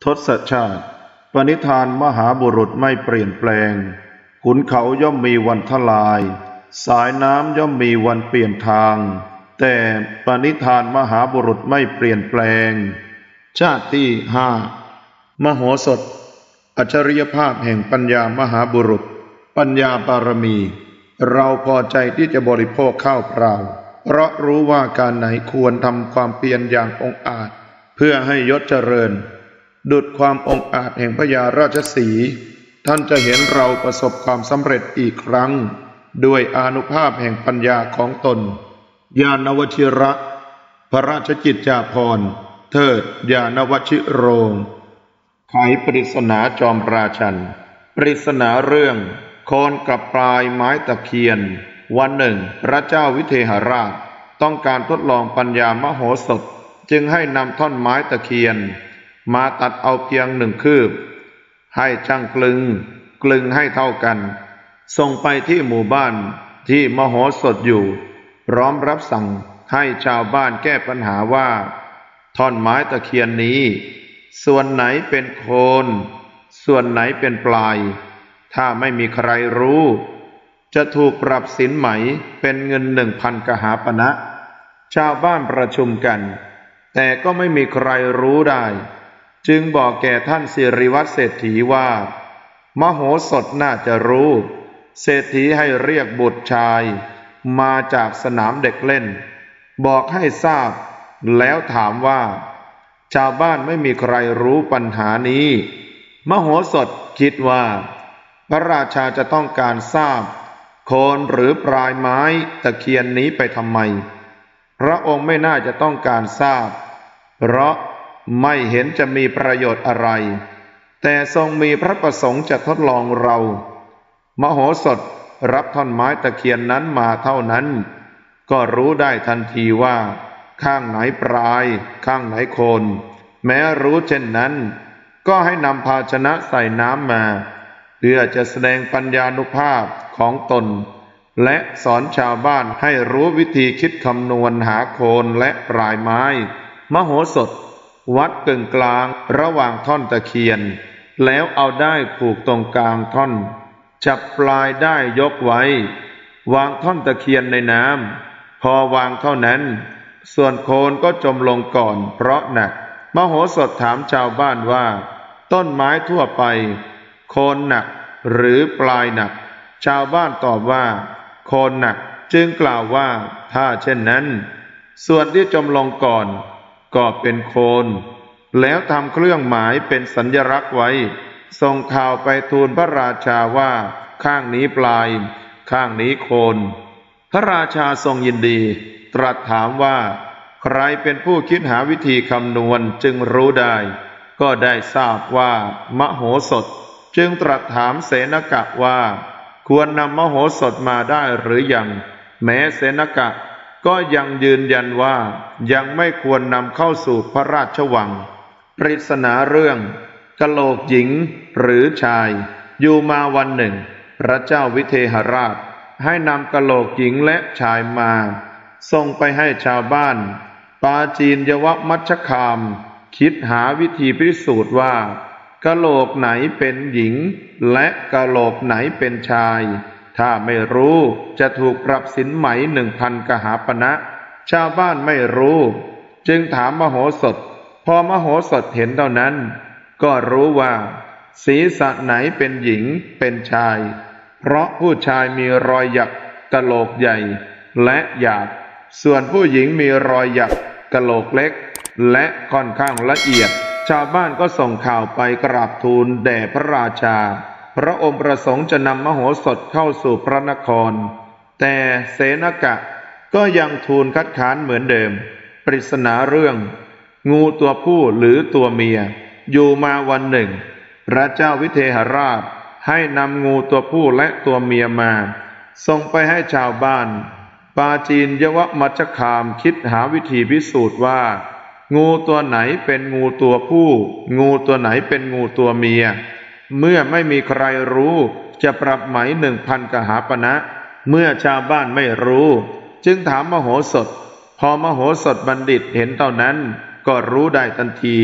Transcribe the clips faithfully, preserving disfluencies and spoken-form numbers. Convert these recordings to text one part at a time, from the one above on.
ทศชาติปณิธานมหาบุรุษไม่เปลี่ยนแปลงขุนเขาย่อมมีวันทลายสายน้ำย่อมมีวันเปลี่ยนทางแต่ปณิธานมหาบุรุษไม่เปลี่ยนแปลงชาติที่ห้ามโหสถอัจฉริยภาพแห่งปัญญามหาบุรุษปัญญาบารมีเราพอใจที่จะบริโภคข้าวเปล่าเพราะรู้ว่าการไหนควรทำความเพียรอย่างองอาจเพื่อให้ยศเจริญดุจความองอาจแห่งพญาราชสีห์ท่านจะเห็นเราประสบความสำเร็จอีกครั้งด้วยอานุภาพแห่งปัญญาของตนญาณวชิระพระราชกิจจาภรณ์เทิดญาณวชิโรงไขปริศนาจอมราชันปริศนาเรื่องโคนกับปลายไม้ตะเคียนวันหนึ่งพระเจ้าวิเทหราชต้องการทดลองปัญญามโหสถจึงให้นำท่อนไม้ตะเคียนมาตัดเอาเพียงหนึ่งคืบให้ช่างกลึงกลึงให้เท่ากันส่งไปที่หมู่บ้านที่มโหสถอยู่พร้อมรับสั่งให้ชาวบ้านแก้ปัญหาว่าท่อนไม้ตะเคียนนี้ส่วนไหนเป็นโคนส่วนไหนเป็นปลายถ้าไม่มีใครรู้จะถูกปรับสินไหมเป็นเงินหนึ่งพันกหาปณะชาวบ้านประชุมกันแต่ก็ไม่มีใครรู้ได้จึงบอกแก่ท่านสิริวัฒน์เศรษฐีว่ามโหสถน่าจะรู้เศรษฐีให้เรียกบุตรชายมาจากสนามเด็กเล่นบอกให้ทราบแล้วถามว่าชาวบ้านไม่มีใครรู้ปัญหานี้มโหสถคิดว่าพระราชาจะต้องการทราบโคนหรือปลายไม้ตะเคียนนี้ไปทำไมพระองค์ไม่น่าจะต้องการทราบเพราะไม่เห็นจะมีประโยชน์อะไรแต่ทรงมีพระประสงค์จะทดลองเรามโหสถรับท่อนไม้ตะเคียนนั้นมาเท่านั้นก็รู้ได้ทันทีว่าข้างไหนปลายข้างไหนโคนแม้รู้เช่นนั้นก็ให้นำภาชนะใส่น้ำมาเพื่อจะแสดงปัญญานุภาพของตนและสอนชาวบ้านให้รู้วิธีคิดคำนวณหาโคนและปลายไม้มโหสถวัดกึ่งกลางระหว่างท่อนตะเคียนแล้วเอาได้ผูกตรงกลางท่อนจับปลายได้ยกไว้วางท่อนตะเคียนในน้ำพอวางเท่านั้นส่วนโคนก็จมลงก่อนเพราะหนักมโหสถถามชาวบ้านว่าต้นไม้ทั่วไปโคนหนักหรือปลายหนักชาวบ้านตอบว่าโคนหนักจึงกล่าวว่าถ้าเช่นนั้นส่วนที่จมลงก่อนก็เป็นโคนแล้วทำเครื่องหมายเป็นสัญลักษณ์ไว้ส่งข่าวไปทูลพระราชาว่าข้างนี้ปลายข้างนี้โคนพระราชาทรงยินดีตรัสถามว่าใครเป็นผู้คิดหาวิธีคำนวณจึงรู้ได้ก็ได้ทราบว่ามโหสถจึงตรัสถามเสนกะว่าควรนำมโหสถมาได้หรือยังแม้เสนกะก็ยังยืนยันว่ายังไม่ควรนำเข้าสู่พระราชวังปริศนาเรื่องกะโหลกหญิงหรือชายอยู่มาวันหนึ่งพระเจ้าวิเทหราชให้นำกะโหลกหญิงและชายมาส่งไปให้ชาวบ้านปาจีนยวมัชฌคามคิดหาวิธีพิสูจน์ว่ากะโหลกไหนเป็นหญิงและกะโหลกไหนเป็นชายถ้าไม่รู้จะถูกปรับสินไหมหนึ่งพันกหาปณะชาวบ้านไม่รู้จึงถามมโหสถพอมโหสถเห็นเท่านั้นก็รู้ว่าศีรษะไหนเป็นหญิงเป็นชายเพราะผู้ชายมีรอยหยักกะโหลกใหญ่และหยาบส่วนผู้หญิงมีรอยหยักกะโหลกเล็กและค่อนข้างละเอียดชาวบ้านก็ส่งข่าวไปกราบทูลแด่พระราชาพระองค์ประสงค์จะนำมโหสถเข้าสู่พระนครแต่เสนกะก็ยังทูลคัดค้านเหมือนเดิมปริศนาเรื่องงูตัวผู้หรือตัวเมียอยู่มาวันหนึ่งพระเจ้าวิเทหราชให้นำงูตัวผู้และตัวเมียมาส่งไปให้ชาวบ้านปาจีนยวมัชฌคามคิดหาวิธีพิสูจน์ว่างูตัวไหนเป็นงูตัวผู้งูตัวไหนเป็นงูตัวเมียเมื่อไม่มีใครรู้จะปรับไหมหนึ่งพันกหาปณะเมื่อชาวบ้านไม่รู้จึงถามมโหสถพอมโหสถบัณฑิตเห็นเท่านั้นก็รู้ได้ทันที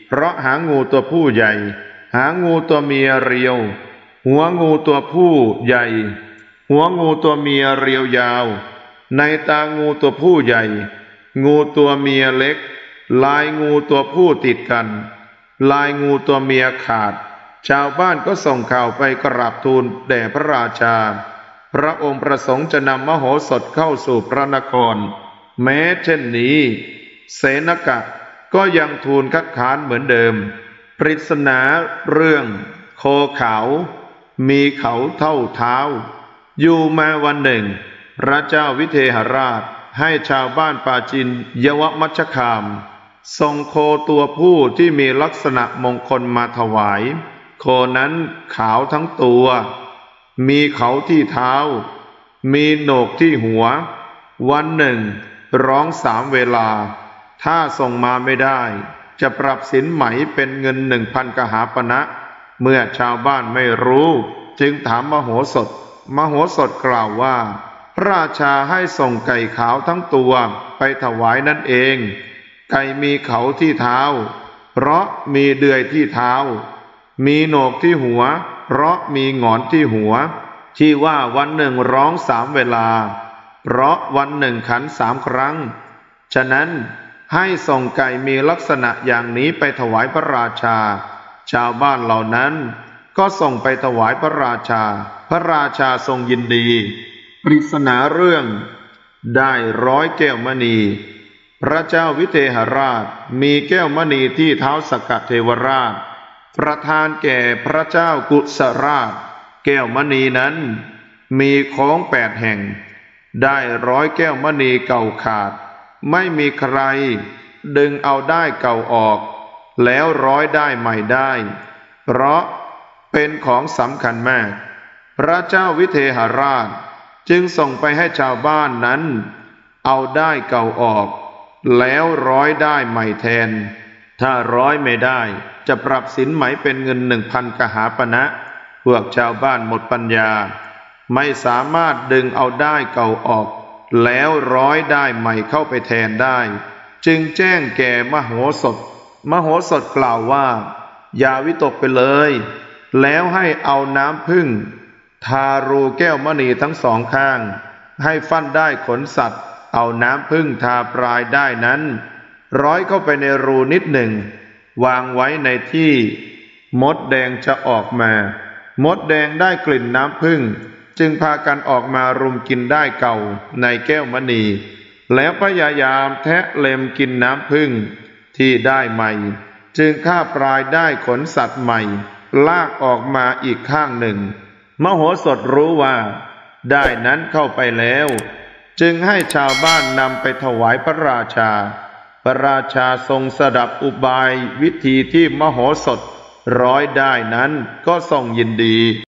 เพราะหางูตัวผู้ใหญ่หางูตัวเมียเรียวหัวงูตัวผู้ใหญ่หัวงูตัวเมียเรียวยาวในตางูตัวผู้ใหญ่งูตัวเมียเล็กลายงูตัวผู้ติดกันลายงูตัวเมียขาดชาวบ้านก็ส่งข่าวไปกราบทูลแด่พระราชาพระองค์ประสงค์จะนำมโหสถเข้าสู่พระนครแม้เช่นนี้เสนกะก็ยังทูลคัดค้านเหมือนเดิมปริศนาเรื่องโคเขามีเขาเท่าเท้าอยู่มาวันหนึ่งพระเจ้าวิเทหราชให้ชาวบ้านปาจินยวมัชฌคามส่งโคตัวผู้ที่มีลักษณะมงคลมาถวายโคนั้นขาวทั้งตัวมีเขาที่เท้ามีโหนกที่หัววันหนึ่งร้องสามเวลาถ้าส่งมาไม่ได้จะปรับสินไหมเป็นเงินหนึ่งพันกหาปณะเมื่อชาวบ้านไม่รู้จึงถามมโหสถมโหสถกล่าวว่าพระราชาให้ส่งไก่ขาวทั้งตัวไปถวายนั่นเองไก่มีเขาที่เท้าเพราะมีเดือยที่เท้ามีโหนกที่หัวเพราะมีหงอนที่หัวที่ว่าวันหนึ่งร้องสามเวลาเพราะวันหนึ่งขันสามครั้งฉะนั้นให้ส่งไก่มีลักษณะอย่างนี้ไปถวายพระราชาชาวบ้านเหล่านั้นก็ส่งไปถวายพระราชาพระราชาทรงยินดีปริศนาเรื่องได้ร้อยแก้วมณีพระเจ้าวิเทหราชมีแก้วมณีที่เท้าสกเทวราชประทานแก่พระเจ้ากุสราชแก้วมณีนั้นมีโค้งแปดแห่งได้ร้อยแก้วมณีเก่าขาดไม่มีใครดึงเอาได้เก่าออกแล้วร้อยได้ใหม่ได้เพราะเป็นของสำคัญมากพระเจ้าวิเทหราชจึงส่งไปให้ชาวบ้านนั้นเอาได้เก่าออกแล้วร้อยได้ใหม่แทนถ้าร้อยไม่ได้จะปรับสินไหมเป็นเงินหนึ่งพันกหาปณะพวกชาวบ้านหมดปัญญาไม่สามารถดึงเอาได้เก่าออกแล้วร้อยได้ใหม่เข้าไปแทนได้จึงแจ้งแก่มโหสถมโหสถกล่าวว่าอย่าวิตกไปเลยแล้วให้เอาน้ำผึ้งทารูแก้วมณีทั้งสองข้างให้ฟันได้ขนสัตว์เอาน้ำผึ้งทาปลายได้นั้นร้อยเข้าไปในรูนิดหนึ่งวางไว้ในที่มดแดงจะออกมามดแดงได้กลิ่นน้ำผึ้งจึงพากันออกมารุมกินได้เก่าในแก้วมณีแล้วพยายามแทะเล็มกินน้ำผึ้งที่ได้ใหม่จึงฆ่าปลายได้ขนสัตว์ใหม่ลากออกมาอีกข้างหนึ่งมโหสถรู้ว่าได้นั้นเข้าไปแล้วจึงให้ชาวบ้านนำไปถวายพระราชาพระราชาทรงสดับอุบายวิธีที่มโหสถร้อยได้นั้นก็ทรงยินดี